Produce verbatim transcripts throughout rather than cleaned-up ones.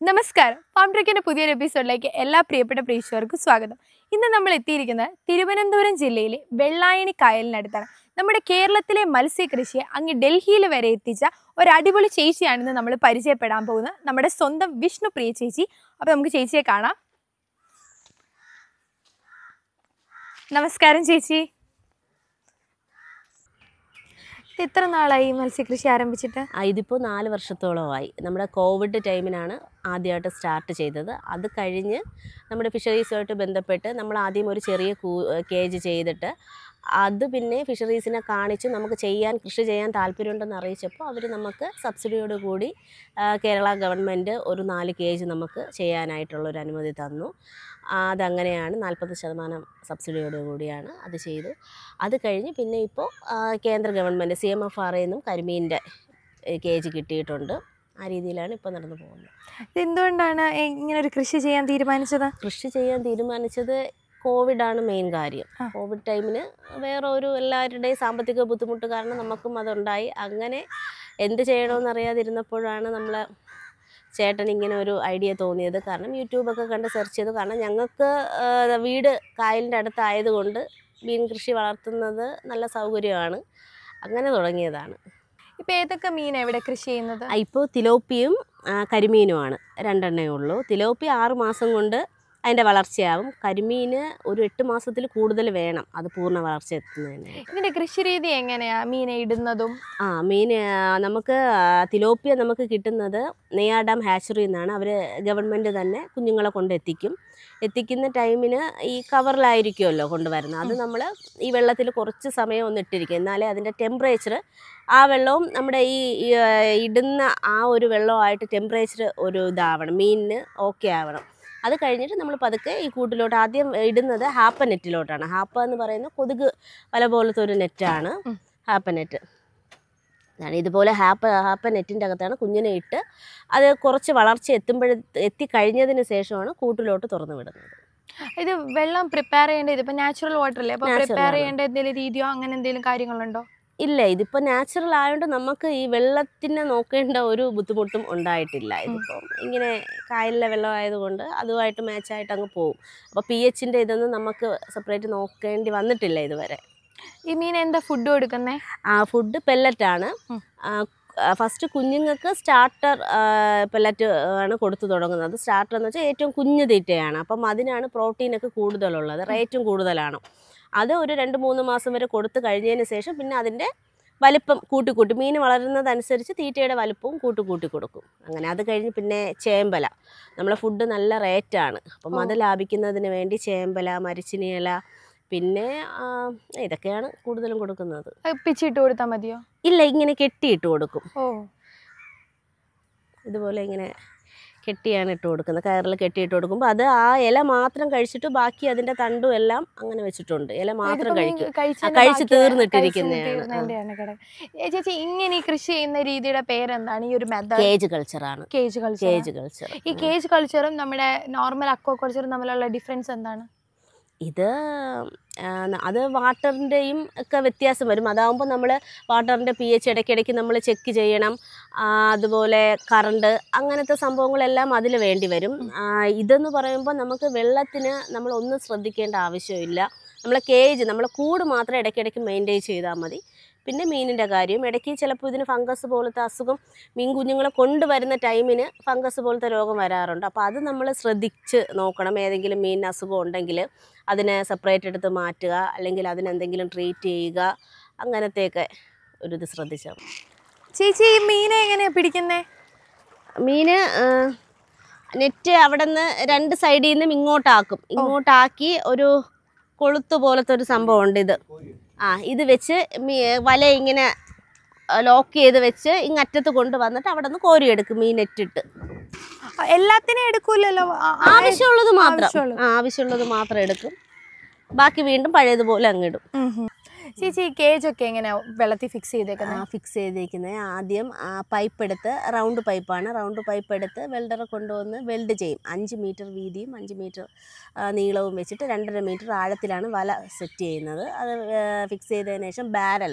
നമസ്കാരം. ഫാം ട്രക്കിന്റെ പുതിയൊരു എപ്പിസോഡിലേക്ക് എല്ലാ പ്രിയപ്പെട്ട പ്രേക്ഷകർക്കും സ്വാഗതം. ഇന്ന് നമ്മൾ എത്തിയിരിക്കുന്നത് തിരുവനന്തപുരം ജില്ലയിലെ വെള്ളായണി കായലിനടുത്താണ്. നമ്മുടെ കേരളത്തിലെ മത്സ്യകൃഷിയെ അങ്ങ് ഡൽഹിയിൽ വരെ എത്തിച്ച ഒരു അടിപൊളി ചേച്ചിയാണെന്ന് നമ്മൾ പരിചയപ്പെടാൻ പോകുന്നത്, നമ്മുടെ സ്വന്തം വിഷ്ണുപ്രിയ ചേച്ചി. അപ്പോൾ നമുക്ക് ചേച്ചിയെ കാണാം. നമസ്കാരം ചേച്ചി. എത്ര നാളായി മത്സ്യകൃഷി ആരംഭിച്ചിട്ട്? ഇതിപ്പോൾ നാല് വർഷത്തോളമായി. നമ്മുടെ കോവിഡ് ടൈമിനാണ് ആദ്യമായിട്ട് സ്റ്റാർട്ട് ചെയ്തത്. അത് കഴിഞ്ഞ് നമ്മുടെ ഫിഷറീസുമായിട്ട് ബന്ധപ്പെട്ട് നമ്മൾ ആദ്യം ഒരു ചെറിയ കൂ കേജ് ചെയ്തിട്ട് അത് പിന്നെ ഫിഷറീസിനെ കാണിച്ച് നമുക്ക് ചെയ്യാൻ കൃഷി ചെയ്യാൻ താല്പര്യമുണ്ടെന്ന് അറിയിച്ചപ്പോൾ അവർ നമുക്ക് സബ്സിഡിയോട് കൂടി കേരള ഗവൺമെൻറ് ഒരു നാല് കേജ് നമുക്ക് ചെയ്യാനായിട്ടുള്ളൊരു അനുമതി തന്നു. അതങ്ങനെയാണ് നാൽപ്പത് ശതമാനം സബ്സിഡിയോട് കൂടിയാണ് അത് ചെയ്തു. അത് കഴിഞ്ഞ് പിന്നെ ഇപ്പോൾ കേന്ദ്ര government C M F R എന്നും കരിമീൻ്റെ കേജ് കിട്ടിയിട്ടുണ്ട്. ആ രീതിയിലാണ് ഇപ്പോൾ നടന്നു പോകുന്നത്. എന്തുകൊണ്ടാണ് ഇങ്ങനെ ഒരു കൃഷി ചെയ്യാൻ തീരുമാനിച്ചത്? കൃഷി ചെയ്യാൻ തീരുമാനിച്ചത് കോവിഡാണ് മെയിൻ കാര്യം. കോവിഡ് ടൈമിന് വേറെ ഒരു എല്ലാവരുടെയും സാമ്പത്തിക ബുദ്ധിമുട്ട് കാരണം നമുക്കും അതുണ്ടായി. അങ്ങനെ എന്ത് ചെയ്യണമെന്നറിയാതിരുന്നപ്പോഴാണ് നമ്മൾ ചേട്ടൻ ഇങ്ങനെ ഒരു ഐഡിയ തോന്നിയത്. കാരണം യൂട്യൂബൊക്കെ കണ്ട് സെർച്ച് ചെയ്തു. കാരണം ഞങ്ങൾക്ക് വീട് കായലിൻ്റെ അടുത്തായതുകൊണ്ട് മീൻ കൃഷി വളർത്തുന്നത് നല്ല സൗകര്യമാണ്. അങ്ങനെ തുടങ്ങിയതാണ്. ഇപ്പോൾ ഏതൊക്കെ മീൻ എവിടെ കൃഷി ചെയ്യുന്നത്? ഇപ്പോൾ തിലോപ്പിയും കരിമീനുമാണ്, രണ്ടെണ്ണേ ഉള്ളൂ. തിലോപ്പി ആറ് മാസം കൊണ്ട് അതിൻ്റെ വളർച്ചയാവും. കരിമീന് ഒരു എട്ട് മാസത്തിൽ കൂടുതൽ വേണം അത് പൂർണ്ണ വളർച്ച എത്തുന്നതിന്. ഇതിൻ്റെ കൃഷി രീതി എങ്ങനെയാണ് മീനെ ഇടുന്നതും? ആ മീൻ നമുക്ക് തിലോപ്പിയ നമുക്ക് കിട്ടുന്നത് നെയ്യാർ ഡാം ഹാച്ചറിയിൽ നിന്നാണ്. അവർ ഗവൺമെൻറ് തന്നെ കുഞ്ഞുങ്ങളെ കൊണ്ട് എത്തിക്കും. എത്തിക്കുന്ന ടൈമിന് ഈ കവറിലായിരിക്കുമല്ലോ കൊണ്ടുവരുന്നത്. അത് നമ്മൾ ഈ വെള്ളത്തിൽ കുറച്ച് സമയം ഒന്ന് ഇട്ടിരിക്കും. എന്നാലേ അതിൻ്റെ ടെമ്പറേച്ചർ ആ വെള്ളവും നമ്മുടെ ഈ ഇടുന്ന ആ ഒരു വെള്ളമായിട്ട് ടെമ്പറേച്ചർ ഒരു ഇതാവണം, മീനിന് ഓക്കെ ആവണം. അത് കഴിഞ്ഞിട്ട് നമ്മൾ പതുക്കെ ഈ കൂട്ടിലോട്ട് ആദ്യം ഇടുന്നത് ഹാപ്പ നെറ്റിലോട്ടാണ്. ഹാപ്പ എന്ന് പറയുന്ന കൊതുക് വല പോലത്തെ ഒരു നെറ്റാണ് ഹാപ്പ നെറ്റ്. ഇതുപോലെ ഹാപ്പ ഹാപ്പ നെറ്റിൻ്റെ അകത്താണ് കുഞ്ഞിനെ ഇട്ട് അത് കുറച്ച് വളർച്ച എത്തുമ്പോഴ എത്തിക്കഴിഞ്ഞതിന് ശേഷമാണ് കൂട്ടിലോട്ട് തുറന്നു വിടുന്നത്. ഇത് വെള്ളം പ്രിപ്പയർ ചെയ്യേണ്ടത് ഇതിപ്പോൾ നാച്ചുറൽ വാട്ടർ അല്ലേ? അപ്പോൾ പ്രിപ്പയർ ചെയ്യേണ്ട എന്തെങ്കിലും രീതിയോ അങ്ങനെ എന്തെങ്കിലും കാര്യങ്ങളുണ്ടോ? ഇല്ല, ഇതിപ്പോൾ നാച്ചുറൽ ആയതുകൊണ്ട് നമുക്ക് ഈ വെള്ളത്തിനെ നോക്കേണ്ട ഒരു ബുദ്ധിമുട്ടും ഉണ്ടായിട്ടില്ല. ഇതിപ്പം ഇങ്ങനെ കായലിലെ വെള്ളം ആയതുകൊണ്ട് അതുമായിട്ട് മാച്ചായിട്ട് അങ്ങ് പോകും. അപ്പോൾ പി എച്ചിൻ്റെ ഇതൊന്നും നമുക്ക് സെപ്പറേറ്റ് നോക്കേണ്ടി വന്നിട്ടില്ല ഇതുവരെ. ഈ മീൻ എന്താ ഫുഡ് കൊടുക്കുന്നത്? ആ ഫുഡ് പെല്ലറ്റാണ്. ഫസ്റ്റ് കുഞ്ഞുങ്ങൾക്ക് സ്റ്റാർട്ടർ പെല്ലറ്റ് ആണ് കൊടുത്തു തുടങ്ങുന്നത്. സ്റ്റാർട്ടർ എന്ന് വെച്ചാൽ ഏറ്റവും കുഞ്ഞു തീറ്റയാണ്. അപ്പം അതിനാണ് പ്രോട്ടീനൊക്കെ കൂടുതലുള്ളത്, റേറ്റും കൂടുതലാണ്. അത് ഒരു രണ്ട് മൂന്ന് മാസം വരെ കൊടുത്തു കഴിഞ്ഞതിന് ശേഷം പിന്നെ അതിൻ്റെ വലിപ്പം കൂട്ടിക്കൂട്ടി മീൻ വളരുന്നതനുസരിച്ച് തീറ്റയുടെ വലിപ്പവും കൂട്ടിക്കൂട്ടി കൊടുക്കും. അങ്ങനെ അത് കഴിഞ്ഞ് പിന്നെ ചേമ്പല, നമ്മളെ ഫുഡ് നല്ല റേറ്റാണ്. അപ്പം അത് ലാഭിക്കുന്നതിന് വേണ്ടി ചേമ്പല, മരിച്ചിനിയില, പിന്നെ ഇതൊക്കെയാണ് കൂടുതലും കൊടുക്കുന്നത്. പിച്ചിട്ട് കൊടുത്താൽ മതിയോ? ഇല്ല, ഇങ്ങനെ കെട്ടിയിട്ട് കൊടുക്കും. ഓ, ഇതുപോലെ ഇങ്ങനെ കെട്ടിയാണ് ഇട്ട് കൊടുക്കുന്നത്. കയറിൽ കെട്ടിയിട്ട് കൊടുക്കുമ്പോൾ അത് ആ ഇല മാത്രം കഴിച്ചിട്ട് ബാക്കി അതിൻ്റെ തണ്ടും എല്ലാം അങ്ങനെ വെച്ചിട്ടുണ്ട്. ഇല മാത്രം കഴിക്കും, കഴിച്ച് തീർന്നിട്ടിരിക്കുന്നതാണ്. ചേച്ചി, ഇങ്ങനെ ഈ കൃഷി ചെയ്യുന്ന രീതിയുടെ പേരെന്താണ്? ഈ ഒരു മെത്തേഡ് കേജ് കൾച്ചറാണ്. Cage culture. കേജ് കൾച്ചർ ഈ കേജ് കൾച്ചറും നമ്മുടെ നോർമൽ അക്വാകൾച്ചറും തമ്മിലുള്ള ഡിഫറൻസ് എന്താണ്? ഇത് അത് വാട്ടറിൻ്റെയും ഒക്കെ വ്യത്യാസം വരും. അതാകുമ്പോൾ നമ്മൾ വാട്ടറിൻ്റെ പി എച്ച് ഇടയ്ക്കിടയ്ക്ക് നമ്മൾ ചെക്ക് ചെയ്യണം. അതുപോലെ കറണ്ട് അങ്ങനത്തെ സംഭവങ്ങളെല്ലാം അതിൽ വേണ്ടി വരും. ഇതെന്ന് പറയുമ്പോൾ നമുക്ക് വെള്ളത്തിന് നമ്മൾ ഒന്നും ശ്രദ്ധിക്കേണ്ട ആവശ്യമില്ല. നമ്മളെ കേജ്, നമ്മളെ കൂട് മാത്രം ഇടയ്ക്കിടയ്ക്ക് മെയിൻറ്റെയിൻ ചെയ്താൽ മതി. പിന്നെ മീനിൻ്റെ കാര്യം ഇടയ്ക്ക് ചിലപ്പോൾ ഇതിന് ഫംഗസ് പോലത്തെ അസുഖം, മീൻ കുഞ്ഞുങ്ങളെ കൊണ്ടുവരുന്ന ടൈമിന് ഫംഗസ് പോലത്തെ രോഗം വരാറുണ്ട്. അപ്പോൾ അത് നമ്മൾ ശ്രദ്ധിച്ച് നോക്കണം. ഏതെങ്കിലും മീനിന് അസുഖം ഉണ്ടെങ്കിൽ അതിനെ സെപ്പറേറ്റ് എടുത്ത് മാറ്റുക, അല്ലെങ്കിൽ അതിനെന്തെങ്കിലും ട്രീറ്റ് ചെയ്യുക, അങ്ങനത്തെയൊക്കെ ഒരു ഇത് ശ്രദ്ധിച്ചാൽ. ചേച്ചി, ഈ മീനെ എങ്ങനെയാണ് പിടിക്കുന്നത്? മീന് നെറ്റ് അവിടെ നിന്ന് രണ്ട് സൈഡിൽ നിന്നും ഇങ്ങോട്ടാക്കും. ഇങ്ങോട്ടാക്കി ഒരു കൊളുത്ത് പോലത്തെ ഒരു സംഭവം ഉണ്ട്. ഇത് ആ ഇത് വെച്ച് വല ഇങ്ങനെ ലോക്ക് ചെയ്ത് വെച്ച് ഇങ്ങറ്റത്ത് കൊണ്ടുവന്നിട്ട് അവിടെ നിന്ന് കോരിയെടുക്കും മീൻ നെറ്റിട്ട്. എല്ലാത്തിനും എടുക്കൂലല്ലോ, ആവശ്യമുള്ളത് മാത്രം ആവശ്യമുള്ളത് മാത്രം എടുക്കും. ബാക്കി വീണ്ടും പഴയതുപോലെ അങ്ങിടും. ചേച്ചി, കേജൊക്കെ എങ്ങനെയാ വെള്ളത്തിൽ ഫിക്സ് ചെയ്തേക്കുന്നത്? ഫിക്സ് ചെയ്തേക്കുന്നത് ആദ്യം പൈപ്പ് എടുത്ത്, റൗണ്ട് പൈപ്പാണ്, റൗണ്ട് പൈപ്പ് എടുത്ത് വെൽഡറെ കൊണ്ടുവന്ന് വെൽഡ് ചെയ്യും. അഞ്ച് മീറ്റർ വീതിയും അഞ്ച് മീറ്റർ നീളവും വെച്ചിട്ട് രണ്ടര മീറ്റർ ആഴത്തിലാണ് വല സെറ്റ് ചെയ്യുന്നത്. അത് ഫിക്സ് ചെയ്തതിന് ശേഷം ബാരൽ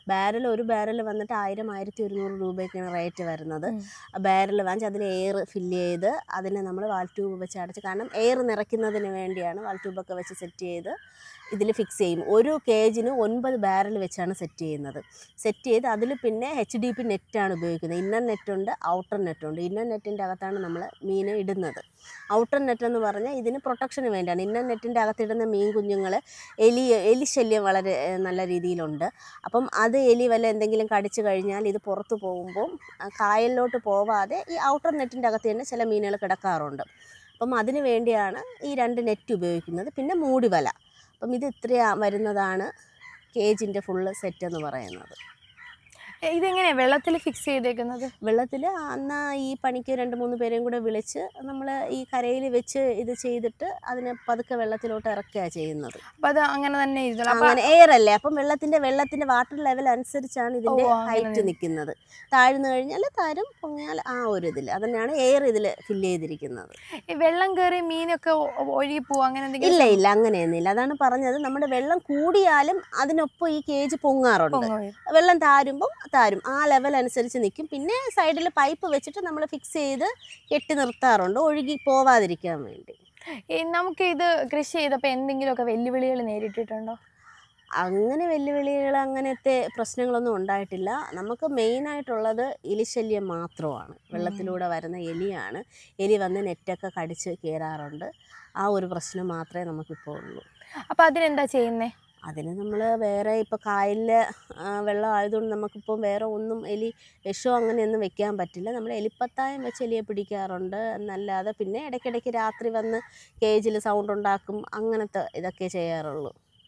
ബാരൽ ഒരു ബാരൽ വന്നിട്ട് ആയിരം ആയിരത്തി ഒരുന്നൂറ് രൂപയൊക്കെയാണ് റേറ്റ് വരുന്നത്. ബാരൽ വാങ്ങിച്ച് അതിൽ എയർ ഫില്ല് ചെയ്ത് അതിനെ നമ്മൾ വാൽ ട്യൂബ് വെച്ച് അടച്ച്, കാരണം എയർ നിറയ്ക്കുന്നതിന് വേണ്ടിയാണ് വാൽ ട്യൂബൊക്കെ വെച്ച് സെറ്റ് ചെയ്ത് ഇതിൽ ഫിക്സ് ചെയ്യും. ഒരു കേജിന് ഒൻപത് ബാരൽ വെച്ചാണ് സെറ്റ് ചെയ്യുന്നത്. സെറ്റ് ചെയ്ത് അതിൽ പിന്നെ എച്ച് ഡി പി നെറ്റാണ് ഉപയോഗിക്കുന്നത്. ഇന്നർ നെറ്റുണ്ട്, ഔട്ടർ നെറ്റുണ്ട്. ഇന്നർ നെറ്റിൻ്റെ അകത്താണ് നമ്മൾ മീൻ ഇടുന്നത്. ഔട്ടർ നെറ്റ് എന്ന് പറഞ്ഞാൽ ഇതിന് പ്രൊട്ടക്ഷന് വേണ്ടിയാണ്. ഇന്നർ നെറ്റിൻ്റെ അകത്തിടുന്ന മീൻ കുഞ്ഞുങ്ങൾ എലി എലി ശല്യം വളരെ നല്ല രീതിയിലുണ്ട്. അപ്പം അത് എലി വല്ല എന്തെങ്കിലും കടിച്ചു കഴിഞ്ഞാൽ ഇത് പുറത്ത് പോകുമ്പം കായലിലോട്ട് പോവാതെ ഈ ഔട്ടർ നെറ്റിൻ്റെ അകത്ത് തന്നെ ചില മീനുകൾ കിടക്കാറുണ്ട്. അപ്പം അതിന് വേണ്ടിയാണ് ഈ രണ്ട് നെറ്റ് ഉപയോഗിക്കുന്നത്. പിന്നെ മൂടിവല. അപ്പം ഇത് ഇത്രയാ വരുന്നതാണ് കേജിൻ്റെ ഫുള്ള് സെറ്റ് എന്ന് പറയുന്നത്. ഇതെങ്ങനെയാണ് വെള്ളത്തിൽ ഫിക്സ് ചെയ്തേക്കുന്നത്? വെള്ളത്തിൽ അന്ന് ഈ പണിക്ക് രണ്ട് മൂന്ന് പേരെയും കൂടെ വിളിച്ച് നമ്മൾ ഈ കരയിൽ വെച്ച് ഇത് ചെയ്തിട്ട് അതിനെ പതുക്കെ വെള്ളത്തിലോട്ട് ഇറക്കുകയാണ് ചെയ്യുന്നത്. അപ്പം അത് അങ്ങനെ തന്നെ ഇരുന്നോളൂ. അങ്ങനെ എയർ അല്ലേ, അപ്പം വെള്ളത്തിൻ്റെ വെള്ളത്തിൻ്റെ വാട്ടർ ലെവൽ അനുസരിച്ചാണ് ഇതിൻ്റെ ഹൈറ്റ് നിൽക്കുന്നത്. താഴ്ന്നു കഴിഞ്ഞാൽ താരം, പൊങ്ങിയാൽ ആ ഒരു ഇതിൽ അതന്നെയാണ് എയർ ഇതിൽ ഫില്ല് ചെയ്തിരിക്കുന്നത്. ഈ വെള്ളം കയറി മീനൊക്കെ ഒഴുകി പോവും അങ്ങനെ എന്തെങ്കിലും? ഇല്ല ഇല്ല, അങ്ങനെയൊന്നുമില്ല. അതാണ് പറഞ്ഞത്, നമ്മുടെ വെള്ളം കൂടിയാലും അതിനൊപ്പം ഈ കേജ് പൊങ്ങാറുണ്ട്. വെള്ളം താരുമ്പം താരും ആ ലെവൽ അനുസരിച്ച് നിൽക്കും. പിന്നെ സൈഡിൽ പൈപ്പ് വെച്ചിട്ട് നമ്മൾ ഫിക്സ് ചെയ്ത് കെട്ടി നിർത്താറുണ്ട്, ഒഴുകി പോവാതിരിക്കാൻ വേണ്ടി. നമുക്ക് ഇത് കൃഷി ചെയ്തപ്പോൾ എന്തെങ്കിലുമൊക്കെ വെല്ലുവിളികൾ നേരിട്ടിട്ടുണ്ടോ? അങ്ങനെ വെല്ലുവിളികൾ അങ്ങനത്തെ പ്രശ്നങ്ങളൊന്നും ഉണ്ടായിട്ടില്ല. നമുക്ക് മെയിനായിട്ടുള്ളത് എലിശല്യം മാത്രമാണ്. വെള്ളത്തിലൂടെ വരുന്ന എലിയാണ്. എലി വന്ന് നെറ്റൊക്കെ കടിച്ച് കയറാറുണ്ട്. ആ ഒരു പ്രശ്നം മാത്രമേ നമുക്കിപ്പോൾ ഉള്ളൂ. അപ്പോൾ അതിനെന്താ ചെയ്യുന്നത്? അതിന് നമ്മൾ വേറെ ഇപ്പോൾ കായലിൽ വെള്ളം ആയതുകൊണ്ട് നമുക്കിപ്പോൾ വേറെ ഒന്നും എലി വിഷമോ അങ്ങനെയൊന്നും വെക്കാൻ പറ്റില്ല. നമ്മൾ എലിപ്പത്തായം വെച്ച് എലിയെ പിടിക്കാറുണ്ട് എന്നല്ലാതെ. പിന്നെ ഇടയ്ക്കിടയ്ക്ക് രാത്രി വന്ന് കേജിൽ സൗണ്ട് ഉണ്ടാക്കും, അങ്ങനത്തെ ഇതൊക്കെ ചെയ്യാറുള്ളൂ.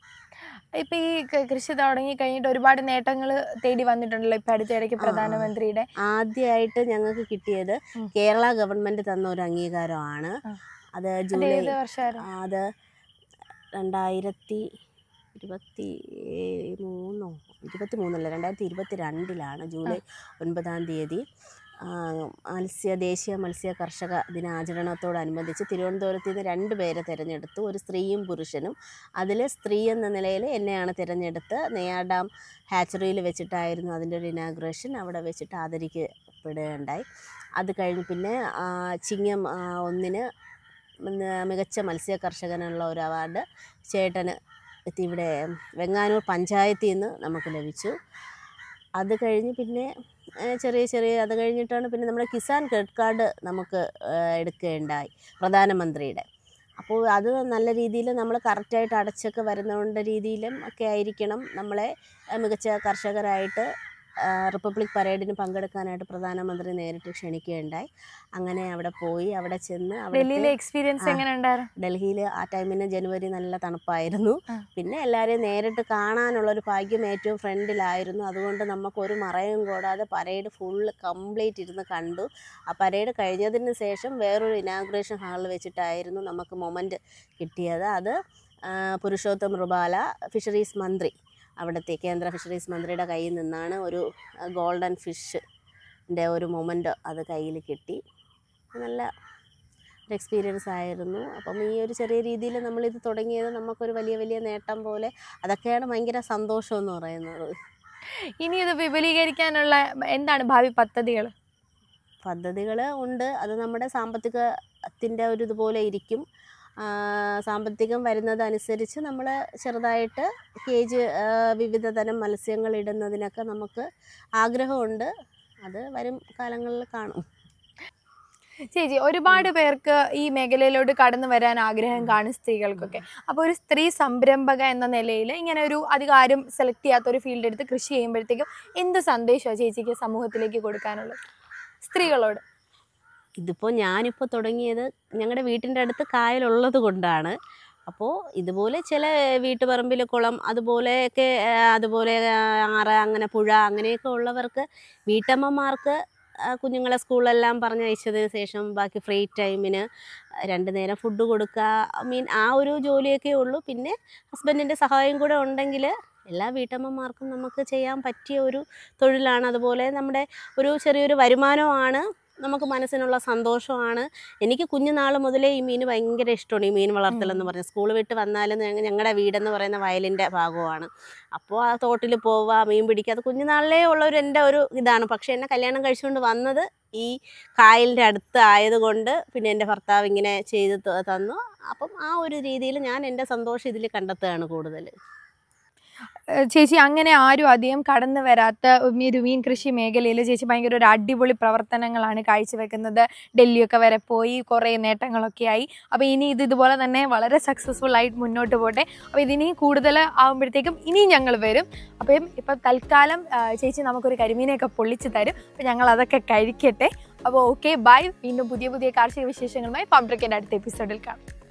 ഇപ്പം ഈ കൃഷി തുടങ്ങി കഴിഞ്ഞിട്ട് ഒരുപാട് നേട്ടങ്ങൾ തേടി വന്നിട്ടുണ്ടല്ലോ ഇപ്പം അടുത്തിടയ്ക്ക് പ്രധാനമന്ത്രിയുടെ. ആദ്യമായിട്ട് ഞങ്ങൾക്ക് കിട്ടിയത് കേരള ഗവൺമെൻറ് തന്ന ഒരു അംഗീകാരമാണ്. അത് ജൂലൈ അത് രണ്ടായിരത്തി ഇരുപത്തി മൂന്നോ ഇരുപത്തി മൂന്നല്ല രണ്ടായിരത്തി ഇരുപത്തി രണ്ടിലാണ് ജൂലൈ ഒൻപതാം തീയതി മത്സ്യ ദേശീയ മത്സ്യ കർഷക ദിനാചരണത്തോടനുബന്ധിച്ച് തിരുവനന്തപുരത്ത് നിന്ന് രണ്ട് പേരെ തിരഞ്ഞെടുത്തു, ഒരു സ്ത്രീയും പുരുഷനും. അതിൽ സ്ത്രീ എന്ന നിലയിൽ എന്നെയാണ് തിരഞ്ഞെടുത്ത്. നെയ്യാർ ഡാം ഹാച്ചറിയിൽ വെച്ചിട്ടായിരുന്നു അതിൻ്റെ ഒരു ഇനാഗുറേഷൻ. അവിടെ വെച്ചിട്ട് ആദരിക്കപ്പെടുകയുണ്ടായി. അത് കഴിഞ്ഞ് പിന്നെ ചിങ്ങം ഒന്നിന് മികച്ച മത്സ്യ കർഷകനുള്ള ഒരു അവാർഡ് ചേട്ടന് ഇവിടെ വെങ്ങാനൂർ പഞ്ചായത്തിൽ നിന്ന് നമുക്ക് ലഭിച്ചു. അത് കഴിഞ്ഞ് പിന്നെ ചെറിയ ചെറിയ അത് കഴിഞ്ഞിട്ടാണ് പിന്നെ നമ്മുടെ കിസാൻ ക്രെഡിറ്റ് കാർഡ് നമുക്ക് എടുക്കുകയുണ്ടായി പ്രധാനമന്ത്രിയുടെ. അപ്പോൾ അത് നല്ല രീതിയിൽ നമ്മൾ കറക്റ്റായിട്ട് അടച്ചൊക്കെ വരുന്നതുകൊണ്ട് രീതിയിലും ഒക്കെ ആയിരിക്കണം നമ്മളെ മികച്ച കർഷകരായിട്ട് റിപ്പബ്ലിക് പരേഡിന് പങ്കെടുക്കാനായിട്ട് പ്രധാനമന്ത്രി നേരിട്ട് ക്ഷണിക്കുകയുണ്ടായി. അങ്ങനെ അവിടെ പോയി, അവിടെ ചെന്ന് ഡൽഹിയിലെ എക്സ്പീരിയൻസ് എങ്ങനെ ഉണ്ടായിരുന്നു? ഡൽഹിയിൽ ആ ടൈമിന് ജനുവരി നല്ല തണുപ്പായിരുന്നു. പിന്നെ എല്ലാവരെയും നേരിട്ട് കാണാനുള്ളൊരു ഭാഗ്യം ഏറ്റവും ഫ്രണ്ടിലായിരുന്നു. അതുകൊണ്ട് നമുക്കൊരു മറയും കൂടാതെ പരേഡ് ഫുള്ള് കംപ്ലീറ്റ് ഇരുന്ന് കണ്ടു. ആ പരേഡ് കഴിഞ്ഞതിന് ശേഷം വേറൊരു ഇനാഗുറേഷൻ ഹാളിൽ വെച്ചിട്ടായിരുന്നു നമുക്ക് മൊമെൻറ്റ് കിട്ടിയത്. അത് പുരുഷോത്തം റുബാല ഫിഷറീസ് മന്ത്രി, അവിടുത്തെ കേന്ദ്ര ഫിഷറീസ് മന്ത്രിയുടെ കയ്യിൽ നിന്നാണ് ഒരു ഗോൾഡൻ ഫിഷിൻ്റെ ഒരു മൊമെൻ്റ് അത് കയ്യിൽ കിട്ടി. നല്ല ഒരു എക്സ്പീരിയൻസ് ആയിരുന്നു. അപ്പം ഈ ഒരു ചെറിയ രീതിയിൽ നമ്മളിത് തുടങ്ങിയത് നമുക്കൊരു വലിയ വലിയ നേട്ടം പോലെ, അതൊക്കെയാണ് ഭയങ്കര സന്തോഷം എന്ന് പറയുന്നത്. ഇനി ഇത് വിപുലീകരിക്കാനുള്ള എന്താണ് ഭാവി പദ്ധതികൾ? പദ്ധതികൾ ഉണ്ട്. അത് നമ്മുടെ സാമ്പത്തികത്തിൻ്റെ ഒരു ഇതുപോലെ ഇരിക്കും. സാമ്പത്തികം വരുന്നതനുസരിച്ച് നമ്മൾ ചെറുതായിട്ട് കേജ് വിവിധ തരം മത്സ്യങ്ങൾ ഇടുന്നതിനൊക്കെ നമുക്ക് ആഗ്രഹമുണ്ട്. അത് വരും കാലങ്ങളിൽ കാണും. ചേച്ചി, ഒരുപാട് പേർക്ക് ഈ മേഖലയിലോട്ട് കടന്നു വരാൻ ആഗ്രഹം കാണും സ്ത്രീകൾക്കൊക്കെ. അപ്പോൾ ഒരു സ്ത്രീ സംരംഭക എന്ന നിലയിൽ ഇങ്ങനെ ഒരു അധികാരം സെലക്ട് ചെയ്യാത്ത ഒരു ഫീൽഡ് എടുത്ത് കൃഷി ചെയ്യുമ്പോഴത്തേക്കും എന്ത് സന്ദേശമാണ് ചേച്ചിക്ക് സമൂഹത്തിലേക്ക് കൊടുക്കാനുള്ളത് സ്ത്രീകളോട്? ഇതിപ്പോൾ ഞാനിപ്പോൾ തുടങ്ങിയത് ഞങ്ങളുടെ വീട്ടിൻ്റെ അടുത്ത് കായലുള്ളത് കൊണ്ടാണ്. അപ്പോൾ ഇതുപോലെ ചില വീട്ടുപറമ്പിൽ കുളം അതുപോലെയൊക്കെ അതുപോലെ ആറ് അങ്ങനെ പുഴ അങ്ങനെയൊക്കെ ഉള്ളവർക്ക്, വീട്ടമ്മമാർക്ക് കുഞ്ഞുങ്ങളെ സ്കൂളിലെല്ലാം പറഞ്ഞയച്ചതിന് ശേഷം ബാക്കി ഫ്രീ ടൈമിന് രണ്ട് നേരം ഫുഡ് കൊടുക്കുക, മീൻ ആ ഒരു ജോലിയൊക്കെ ഉള്ളൂ. പിന്നെ ഹസ്ബൻഡിൻ്റെ സഹായം കൂടെ ഉണ്ടെങ്കിൽ എല്ലാ വീട്ടമ്മമാർക്കും നമുക്ക് ചെയ്യാൻ പറ്റിയ ഒരു തൊഴിലാണ്. അതുപോലെ നമ്മുടെ ഒരു ചെറിയൊരു വരുമാനമാണ് നമുക്ക് മനസ്സിനുള്ള സന്തോഷമാണ്. എനിക്ക് കുഞ്ഞുനാൾ മുതലേ ഈ മീൻ ഭയങ്കര ഇഷ്ടമാണ്, ഈ മീൻ വളർത്തലെന്ന് പറഞ്ഞാൽ. സ്കൂൾ വിട്ട് വന്നാലും ഞങ്ങളുടെ വീടെന്ന് പറയുന്ന വയലിൻ്റെ ഭാഗമാണ്. അപ്പോൾ ആ തോട്ടിൽ പോവുക, മീൻ പിടിക്കുക, അത് കുഞ്ഞുനാളിലേ ഉള്ളൊരു എൻ്റെ ഒരു ഇതാണ്. പക്ഷേ എന്നെ കല്യാണം കഴിച്ചുകൊണ്ട് വന്നത് ഈ കായലിൻ്റെ അടുത്ത് ആയതുകൊണ്ട് പിന്നെ എൻ്റെ ഭർത്താവ് ഇങ്ങനെ ചെയ്ത് തന്നു. അപ്പം ആ ഒരു രീതിയിൽ ഞാൻ എൻ്റെ സന്തോഷം ഇതിൽ കണ്ടെത്തുകയാണ് കൂടുതൽ. ചേച്ചി അങ്ങനെ ആരും അധികം കടന്നു വരാത്ത ഒരു മീൻ കൃഷി മേഖലയിൽ ചേച്ചി ഭയങ്കര ഒരു അടിപൊളി പ്രവർത്തനങ്ങളാണ് കാഴ്ചവെക്കുന്നത്. ഡൽഹിയൊക്കെ വരെ പോയി കുറേ നേട്ടങ്ങളൊക്കെ ആയി. അപ്പോൾ ഇനി ഇത് ഇതുപോലെ തന്നെ വളരെ സക്സസ്ഫുൾ ആയിട്ട് മുന്നോട്ട് പോട്ടെ. അപ്പോൾ ഇതിനി കൂടുതൽ ആകുമ്പോഴത്തേക്കും ഇനിയും ഞങ്ങൾ വരും. അപ്പം ഇപ്പം തൽക്കാലം ചേച്ചി നമുക്കൊരു കരിമീനെയൊക്കെ പൊള്ളിച്ച് തരും. അപ്പോൾ ഞങ്ങൾ അതൊക്കെ കഴിക്കട്ടെ. അപ്പോൾ ഓക്കെ, ബൈ. വീണ്ടും പുതിയ പുതിയ കാർഷിക വിശേഷങ്ങളുമായി ഫാം ട്രക്കിൻ്റെ അടുത്ത എപ്പിസോഡിൽ കാണാം.